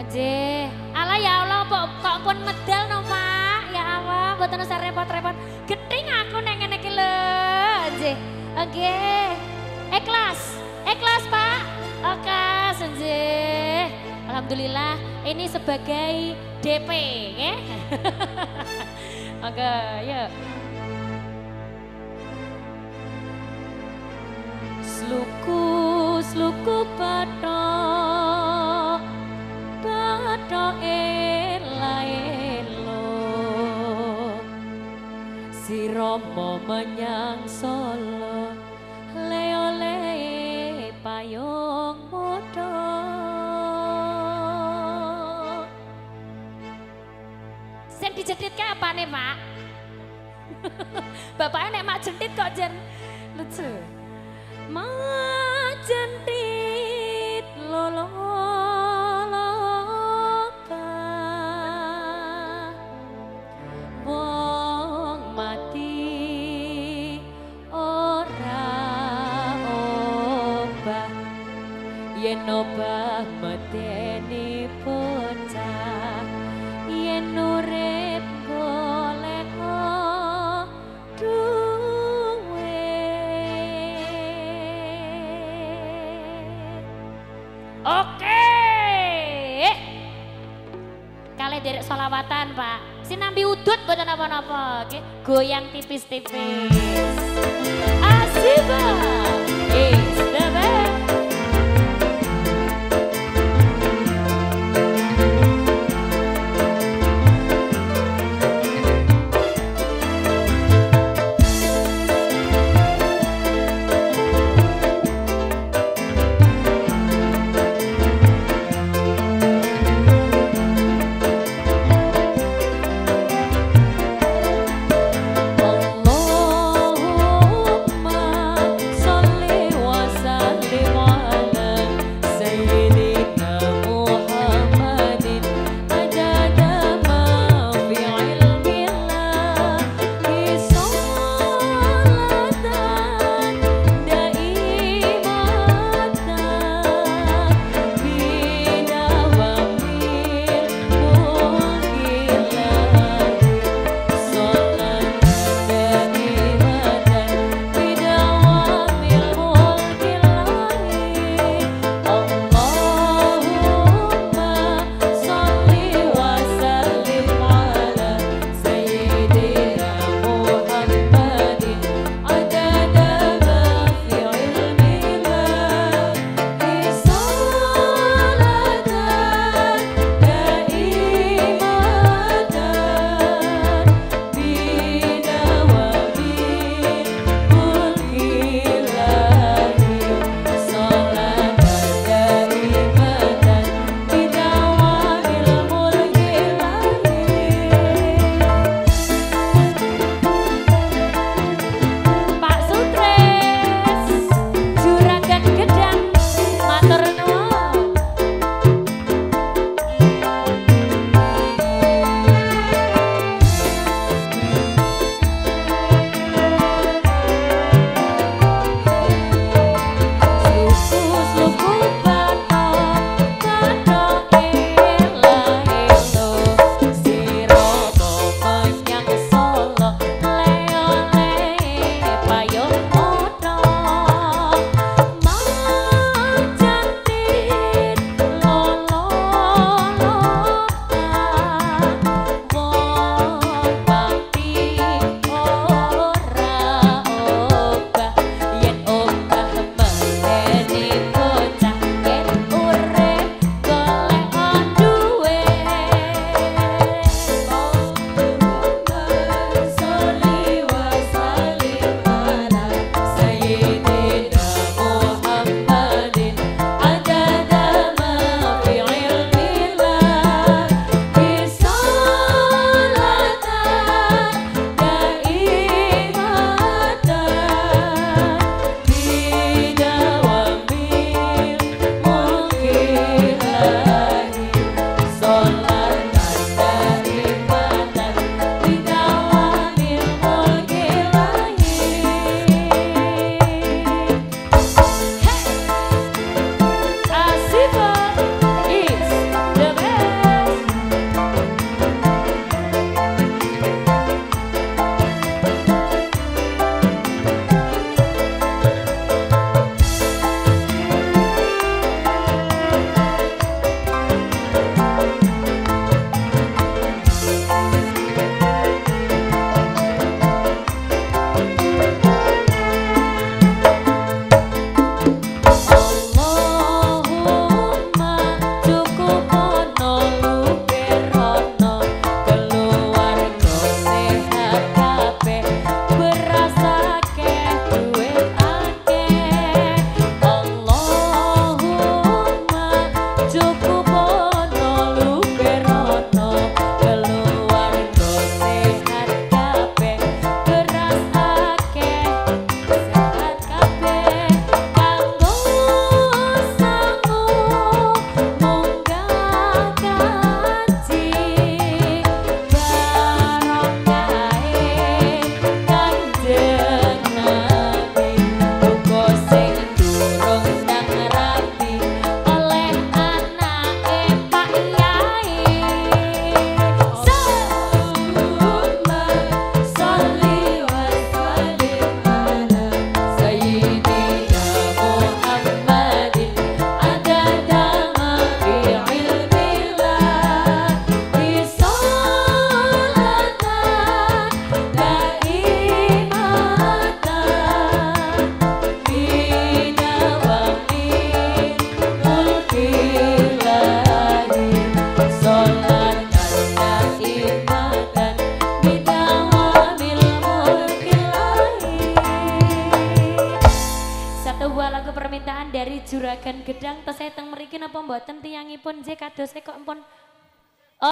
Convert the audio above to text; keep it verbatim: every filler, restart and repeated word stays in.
Jeh, ala ya Allah kok kok pun medal no Pak. Ya Allah, mboten usah repot-repot. Gething aku nek ngene iki lho. Jeh. Oke. Ikhlas. Ikhlas Pak. Oke, Jeh. Alhamdulillah ini sebagai D P, nggih. Oke, yuk. Sluku, sluku bathok, bathok ela-elo. Si Rama menyang Solo, le-ole payung modho. Sing dijedit ke apa nih Pak? Bapaknya nek mak jentit kok jen lucu. Majentit lolo loba wong mati ora obah yen obah medeni bocah yen urip golek Oke, kalian derek solawatan Pak. Sinambi udut buat apa-apa, okay? Goyang tipis-tipis. Asiba, is the best. Allahumma sholli wa satu buah lagu permintaan dari Juragan Gedang. Terus saya teng mriki napa mboten tiyangipun J kados kok empun